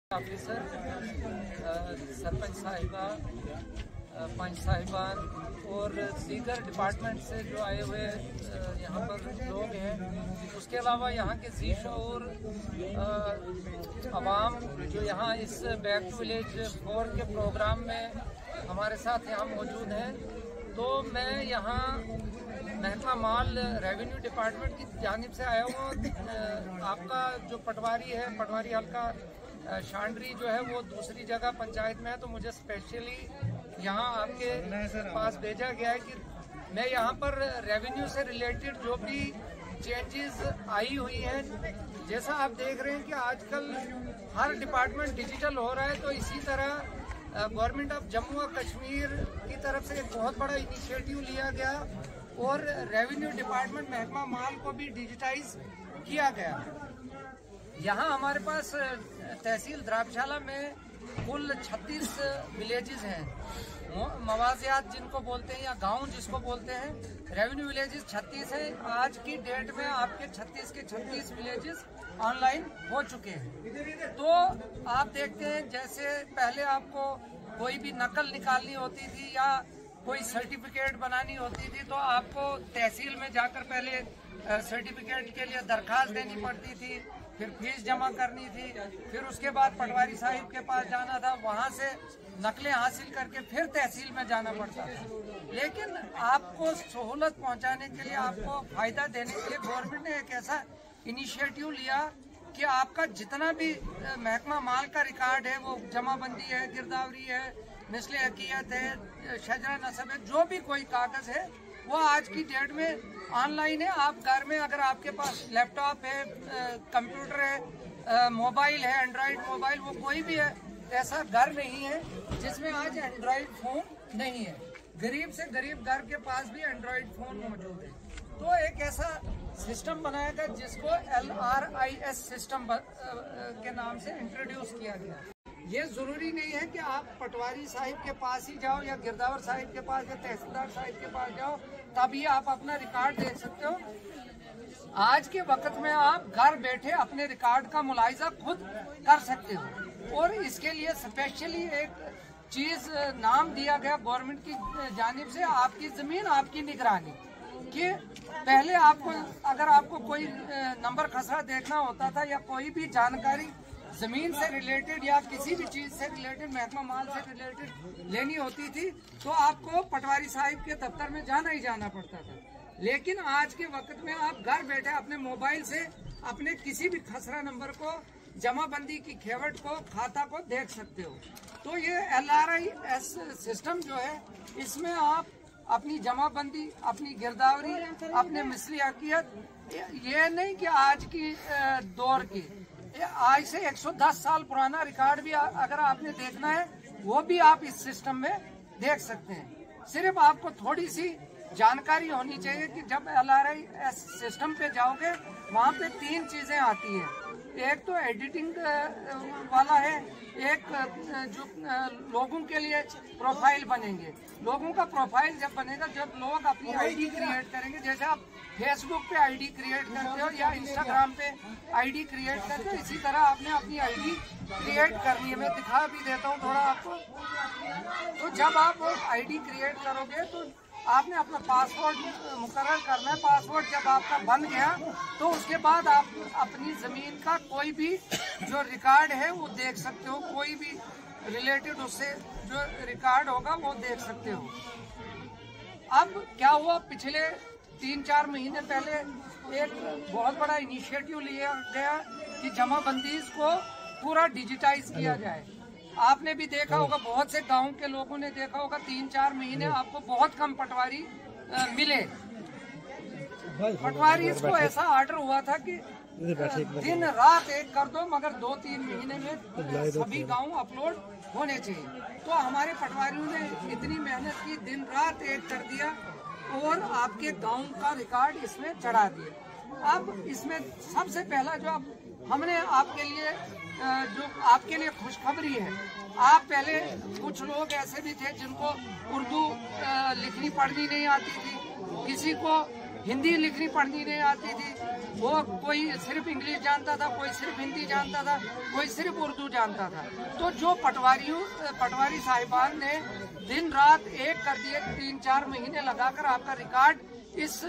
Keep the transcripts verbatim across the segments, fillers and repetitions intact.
Officer, sarpanch साहिबा, पंच साहिबान और दीगर डिपार्टमेंट से जो आए हुए यहाँ पर लोग हैं, उसके अलावा यहाँ के जी शऊर अवाम जो यहाँ इस बैक टू विलेज फोर के प्रोग्राम में हमारे साथ यहाँ मौजूद हैं। तो मैं यहाँ महकमा माल रेवेन्यू डिपार्टमेंट की जानिब से आया हूँ। आपका जो पटवारी है, पटवारी हल्का शांडरी जो है वो दूसरी जगह पंचायत में है, तो मुझे स्पेशली यहाँ आपके पास भेजा गया है कि मैं यहाँ पर रेवेन्यू से रिलेटेड जो भी चेंजेस आई हुई हैं, जैसा आप देख रहे हैं कि आजकल हर डिपार्टमेंट डिजिटल हो रहा है, तो इसी तरह गवर्नमेंट ऑफ जम्मू और कश्मीर की तरफ से एक बहुत बड़ा इनिशिएटिव लिया गया और रेवेन्यू डिपार्टमेंट महकमा माल को भी डिजिटाइज किया गया। यहाँ हमारे पास तहसील द्राक्षाला में कुल छत्तीस विलेजेस हैं, मवाजियात जिनको बोलते हैं या गांव जिसको बोलते हैं। रेवेन्यू विलेजेस छत्तीस हैं। आज की डेट में आपके छत्तीस के छत्तीस विलेजेस ऑनलाइन हो चुके हैं। तो आप देखते हैं जैसे पहले आपको कोई भी नकल निकालनी होती थी या कोई सर्टिफिकेट बनानी होती थी तो आपको तहसील में जाकर पहले सर्टिफिकेट के लिए दरखास्त देनी पड़ती थी, फिर फीस जमा करनी थी, फिर उसके बाद पटवारी साहिब के पास जाना था, वहाँ से नकलें हासिल करके फिर तहसील में जाना पड़ता था। लेकिन आपको सहूलत पहुँचाने के लिए, आपको फायदा देने के लिए गवर्नमेंट ने एक ऐसा इनिशिएटिव लिया कि आपका जितना भी महकमा माल का रिकॉर्ड है, वो जमाबंदी है, गिरदावरी है, मिसले हकीयत है, शजरा नसब है, जो भी कोई कागज है वो आज की डेट में ऑनलाइन है। आप घर में अगर आपके पास लैपटॉप है, कंप्यूटर है, मोबाइल है, एंड्रॉयड मोबाइल, वो कोई भी है, ऐसा घर नहीं है जिसमें आज एंड्रॉयड फोन नहीं है। गरीब से गरीब घर के पास भी एंड्रॉयड फोन मौजूद है। तो एक ऐसा सिस्टम बनाया गया जिसको L R I S system के नाम से इंट्रोड्यूस किया गया। ये जरूरी नहीं है कि आप पटवारी साहिब के पास ही जाओ या गिरदावर साहिब के पास या तहसीलदार साहिब के पास जाओ तभी आप अपना रिकॉर्ड देख सकते हो। आज के वक्त में आप घर बैठे अपने रिकॉर्ड का मुलाहिजा खुद कर सकते हो और इसके लिए स्पेशली एक चीज नाम दिया गया गवर्नमेंट की जानिब से, आपकी जमीन आपकी निगरानी। कि पहले आपको अगर आपको कोई नंबर खसरा देखना होता था या कोई भी जानकारी जमीन से रिलेटेड या किसी भी चीज से रिलेटेड, महकमा माल से रिलेटेड लेनी होती थी तो आपको पटवारी साहिब के दफ्तर में जाना ही जाना पड़ता था। लेकिन आज के वक्त में आप घर बैठे अपने मोबाइल से अपने किसी भी खसरा नंबर को, जमाबंदी की खेवट को, खाता को देख सकते हो। तो ये L R I S system जो है, इसमें आप अपनी जमाबंदी, अपनी गिरदावरी, अपने मिसली हकीयत, ये नहीं कि आज की दौर की, आज से एक सौ दस साल पुराना रिकॉर्ड भी अगर आपने देखना है वो भी आप इस सिस्टम में देख सकते हैं। सिर्फ आपको थोड़ी सी जानकारी होनी चाहिए कि जब L R I S system पे जाओगे वहाँ पे तीन चीजें आती हैं। एक तो एडिटिंग वाला है, एक जो लोगों के लिए प्रोफाइल बनेंगे। लोगों का प्रोफाइल जब बनेगा, जब लोग अपनी आईडी क्रिएट करेंगे, जैसे आप फेसबुक पे आईडी क्रिएट करते हो या इंस्टाग्राम पे आईडी क्रिएट करते हो, इसी तरह आपने अपनी आईडी क्रिएट करनी है। मैं दिखा भी देता हूँ थोड़ा आपको। तो जब आप आईडी क्रिएट करोगे तो आपने अपना पासवर्ड मुकर्रर करना है। पासवर्ड जब आपका बन गया तो उसके बाद आप अपनी जमीन का कोई भी जो रिकॉर्ड है वो देख सकते हो, कोई भी रिलेटेड उससे जो रिकॉर्ड होगा वो देख सकते हो। अब क्या हुआ, पिछले तीन चार महीने पहले एक बहुत बड़ा इनिशिएटिव लिया गया कि जमाबंदी को पूरा डिजिटाइज किया जाए। आपने भी देखा होगा, बहुत से गांव के लोगों ने देखा होगा, तीन चार महीने आपको बहुत कम पटवारी आ, मिले। पटवारी को ऐसा ऑर्डर हुआ था कि दिन रात एक कर दो, मगर दो तीन महीने में सभी गांव अपलोड होने चाहिए। तो हमारे पटवारियों ने इतनी मेहनत की, दिन रात एक कर दिया और आपके गांव का रिकॉर्ड इसमें चढ़ा दिया। अब इसमें सबसे पहला जो आप, हमने आपके लिए जो आपके लिए खुशखबरी है, आप पहले कुछ लोग ऐसे भी थे जिनको उर्दू लिखनी पढ़नी नहीं आती थी, किसी को हिंदी लिखनी पढ़नी नहीं आती थी, वो कोई सिर्फ इंग्लिश जानता था, कोई सिर्फ हिंदी जानता था, कोई सिर्फ उर्दू जानता था। तो जो पटवारियों पटवारी साहिबान ने दिन रात एक कर दिए, तीन चार महीने लगाकर आपका रिकॉर्ड इस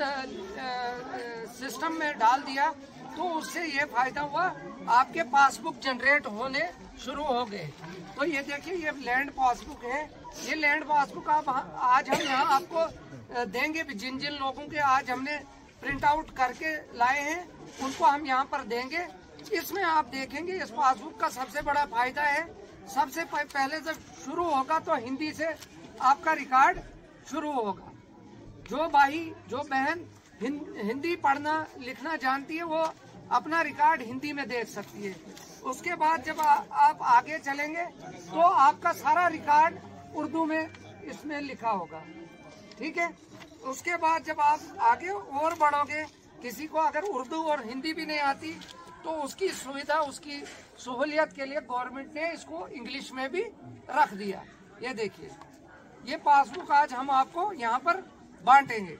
सिस्टम में डाल दिया, तो उससे ये फायदा हुआ आपके पासबुक जनरेट होने शुरू हो गए। तो ये देखिए, ये लैंड पासबुक है। ये लैंड पासबुक आप आज हम यहाँ आपको देंगे भी, जिन जिन लोगों के आज हमने प्रिंट आउट करके लाए हैं उनको हम यहाँ पर देंगे। इसमें आप देखेंगे इस पासबुक का सबसे बड़ा फायदा है, सबसे पहले जब शुरू होगा तो हिंदी से आपका रिकॉर्ड शुरू होगा। जो भाई जो बहन हिंदी पढ़ना लिखना जानती है वो अपना रिकॉर्ड हिंदी में देख सकती है। उसके बाद जब आ, आप आगे चलेंगे तो आपका सारा रिकॉर्ड उर्दू में इसमें लिखा होगा, ठीक है। उसके बाद जब आप आगे और बढ़ोगे, किसी को अगर उर्दू और हिंदी भी नहीं आती तो उसकी सुविधा, उसकी सहूलियत के लिए गवर्नमेंट ने इसको इंग्लिश में भी रख दिया। ये देखिए, ये पासबुक आज हम आपको यहाँ पर बांटेंगे।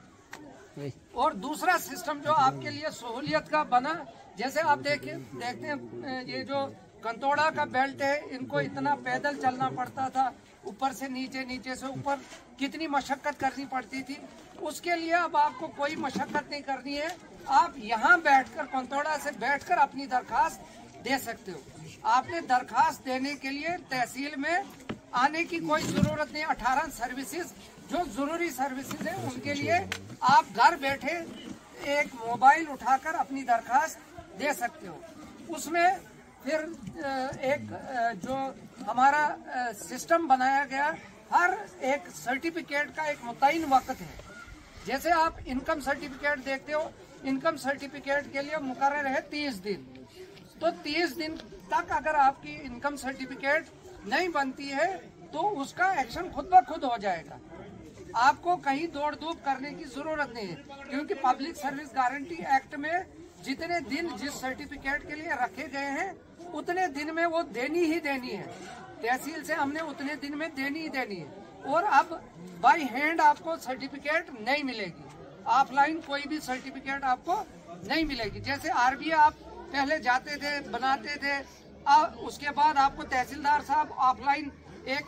और दूसरा सिस्टम जो आपके लिए सहूलियत का बना, जैसे आप देखिए देखते हैं ये जो कंतोड़ा का बेल्ट है, इनको इतना पैदल चलना पड़ता था, ऊपर से नीचे, नीचे से ऊपर, कितनी मशक्कत करनी पड़ती थी। उसके लिए अब आपको कोई मशक्कत नहीं करनी है, आप यहाँ बैठकर, कंतोड़ा से बैठकर अपनी दरखास्त दे सकते हो। आपने दरखास्त देने के लिए तहसील में आने की कोई जरूरत नहीं। अठारह सर्विसेज जो जरूरी सर्विसेज है उनके लिए आप घर बैठे एक मोबाइल उठाकर अपनी दरखास्त दे सकते हो। उसमें फिर एक जो हमारा सिस्टम बनाया गया, हर एक सर्टिफिकेट का एक मुतय्यन वक्त है। जैसे आप इनकम सर्टिफिकेट देखते हो, इनकम सर्टिफिकेट के लिए मुकर्रर है तीस दिन। तो तीस दिन तक अगर आपकी इनकम सर्टिफिकेट नहीं बनती है तो उसका एक्शन खुद ब खुद हो जाएगा। आपको कहीं दौड़ धूप करने की जरूरत नहीं है, क्योंकि पब्लिक सर्विस गारंटी एक्ट में जितने दिन जिस सर्टिफिकेट के लिए रखे गए हैं उतने दिन में वो देनी ही देनी है। तहसील से हमने उतने दिन में देनी ही देनी है। और अब बाय हैंड आपको सर्टिफिकेट नहीं मिलेगी, ऑफलाइन कोई भी सर्टिफिकेट आपको नहीं मिलेगी। जैसे आरबीआई आप पहले जाते थे, बनाते थे, आ, उसके बाद आपको तहसीलदार साहब ऑफलाइन एक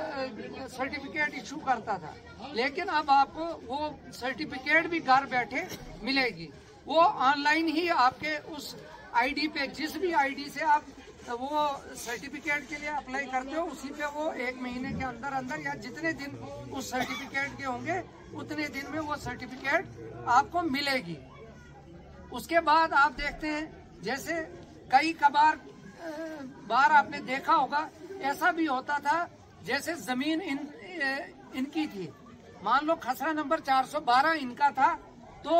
सर्टिफिकेट इशू करता था, लेकिन अब आपको वो सर्टिफिकेट भी घर बैठे मिलेगी। वो ऑनलाइन ही आपके उस आईडी पे, जिस भी आईडी से आप वो सर्टिफिकेट के लिए अप्लाई करते हो, उसी पे वो एक महीने के अंदर अंदर या जितने दिन उस सर्टिफिकेट के होंगे उतने दिन में वो सर्टिफिकेट आपको मिलेगी। उसके बाद आप देखते हैं, जैसे कई कबार बार आपने देखा होगा, ऐसा भी होता था जैसे जमीन इन इनकी थी, मान लो खसरा नंबर चार सौ बारह इनका था, तो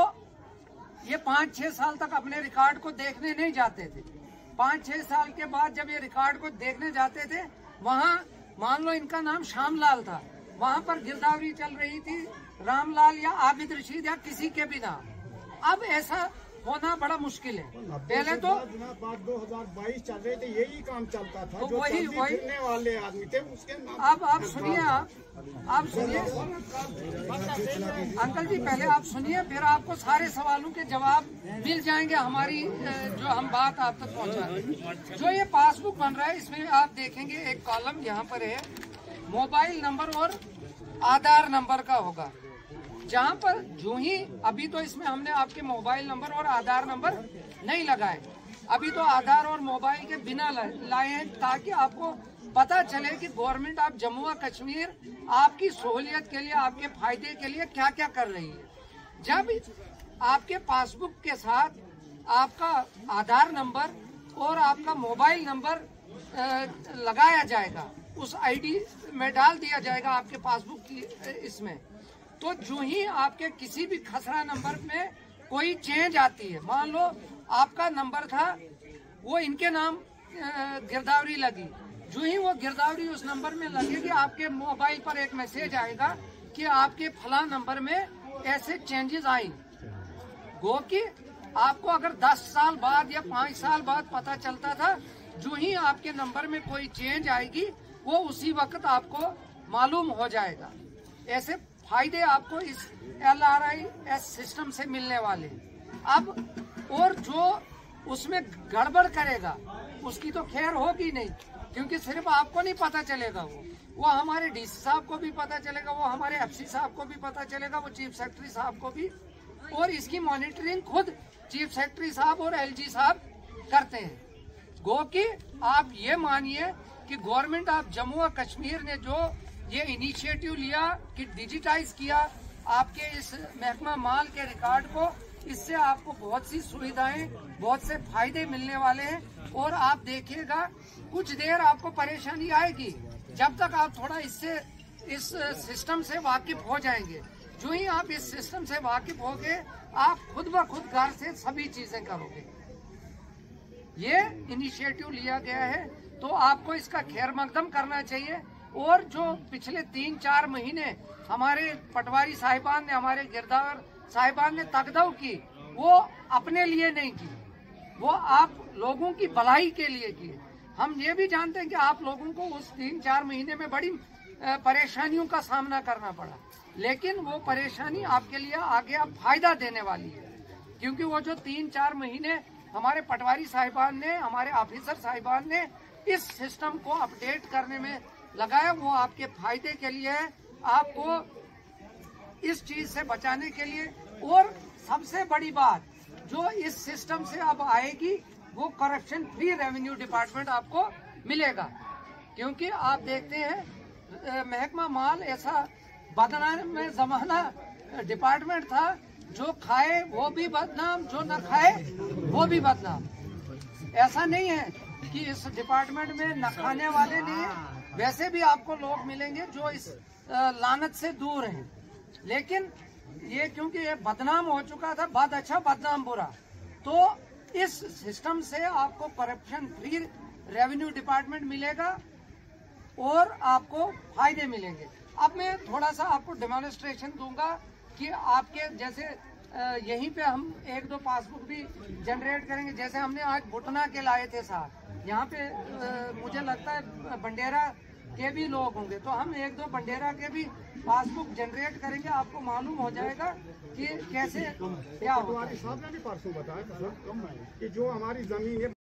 ये पाँच छह साल तक अपने रिकॉर्ड को देखने नहीं जाते थे। पाँच छह साल के बाद जब ये रिकॉर्ड को देखने जाते थे, वहाँ मान लो इनका नाम श्यामलाल था, वहाँ पर गिरदावरी चल रही थी रामलाल या आबिद रशीद या किसी के भी नाम। अब ऐसा होना बड़ा मुश्किल है। पहले तो बात दो हजार बाईस चल रहे थे, यही काम चलता था, तो जो वही वही वाले आदमी थे उसके नाम। अब आप सुनिए, आप आप सुनिए अंकल जी, पहले आप सुनिए, फिर आपको सारे सवालों के जवाब मिल जाएंगे हमारी जो हम बात आप तक पहुंचा रहे। जो ये पासबुक बन रहा है, इसमें आप देखेंगे एक कॉलम यहाँ पर है, मोबाइल नंबर और आधार नंबर का होगा, जहाँ पर जो ही अभी तो इसमें हमने आपके मोबाइल नंबर और आधार नंबर नहीं लगाए, अभी तो आधार और मोबाइल के बिना लाए हैं, ताकि आपको पता चले कि गवर्नमेंट आप जम्मू और कश्मीर आपकी सहूलियत के लिए, आपके फायदे के लिए क्या क्या कर रही है। जब आपके पासबुक के साथ आपका आधार नंबर और आपका मोबाइल नंबर लगाया जाएगा, उस आईडी में डाल दिया जाएगा आपके पासबुक की इसमें, तो जो ही आपके किसी भी खसरा नंबर में कोई चेंज आती है, मान लो आपका नंबर था वो इनके नाम गिरदावरी लगी, जो ही वो गिरदावरी उस नंबर में लगेगी, आपके मोबाइल पर एक मैसेज आएगा कि आपके फला नंबर में ऐसे चेंजेस आई। गो कि आपको अगर दस साल बाद या पाँच साल बाद पता चलता था, जो ही आपके नंबर में कोई चेंज आएगी वो उसी वक्त आपको मालूम हो जाएगा। ऐसे फायदे आपको इस L R I S system से मिलने वाले। अब और जो उसमें गड़बड़ करेगा उसकी तो खैर होगी नहीं, क्योंकि सिर्फ आपको नहीं पता चलेगा, वो वो हमारे डीसी साहब को भी पता चलेगा, वो हमारे एफसी साहब को भी पता चलेगा, वो चीफ सेक्रेटरी साहब को भी। और इसकी मॉनिटरिंग खुद चीफ सेक्रेटरी साहब और एलजी साहब करते हैं। गो कि आप ये मानिए कि गवर्नमेंट ऑफ जम्मू और कश्मीर ने जो ये इनिशिएटिव लिया कि डिजिटाइज किया आपके इस महकमा माल के रिकॉर्ड को, इससे आपको बहुत सी सुविधाएं, बहुत से फायदे मिलने वाले हैं। और आप देखिएगा कुछ देर आपको परेशानी आएगी, जब तक आप थोड़ा इससे इस सिस्टम से वाकिफ हो जाएंगे। जो ही आप इस सिस्टम से वाकिफ होगे, आप खुद ब खुद घर से सभी चीजें करोगे। ये इनिशिएटिव लिया गया है तो आपको इसका खैर मकदम करना चाहिए। और जो पिछले तीन चार महीने हमारे पटवारी साहिबान ने, हमारे गिरदावर साहिबान ने तकदव की, वो अपने लिए नहीं की, वो आप लोगों की भलाई के लिए की। हम ये भी जानते हैं कि आप लोगों को उस तीन चार महीने में बड़ी परेशानियों का सामना करना पड़ा, लेकिन वो परेशानी आपके लिए आगे अब फायदा देने वाली है, क्योंकि वो जो तीन चार महीने हमारे पटवारी साहिबान ने, हमारे ऑफिसर साहिबान ने इस सिस्टम को अपडेट करने में लगाया, वो आपके फायदे के लिए है, आपको इस चीज से बचाने के लिए। और सबसे बड़ी बात जो इस सिस्टम से अब आएगी, वो करप्शन फ्री रेवेन्यू डिपार्टमेंट आपको मिलेगा। क्योंकि आप देखते हैं महकमा माल ऐसा बदनाम में जमाना डिपार्टमेंट था, जो खाए वो भी बदनाम, जो न खाए वो भी बदनाम। ऐसा नहीं है कि इस डिपार्टमेंट में न खाने वाले नहीं है, वैसे भी आपको लोग मिलेंगे जो इस लानत से दूर हैं। लेकिन ये क्योंकि ये बदनाम हो चुका था, बद अच्छा बदनाम बुरा, तो इस सिस्टम से आपको करप्शन फ्री रेवेन्यू डिपार्टमेंट मिलेगा और आपको फायदे मिलेंगे। अब मैं थोड़ा सा आपको डेमोन्स्ट्रेशन दूंगा कि आपके जैसे यहीं पे हम एक दो पासबुक भी जनरेट करेंगे। जैसे हमने आज भुटना के लाए थे साहब, यहाँ पे मुझे लगता है बंडेरा के भी लोग होंगे, तो हम एक दो बंडेरा के भी पासबुक जनरेट करेंगे, आपको मालूम हो जाएगा कि कैसे क्या होगा। साहब ने भी परसों बताया था सर कि जो हमारी जमीन है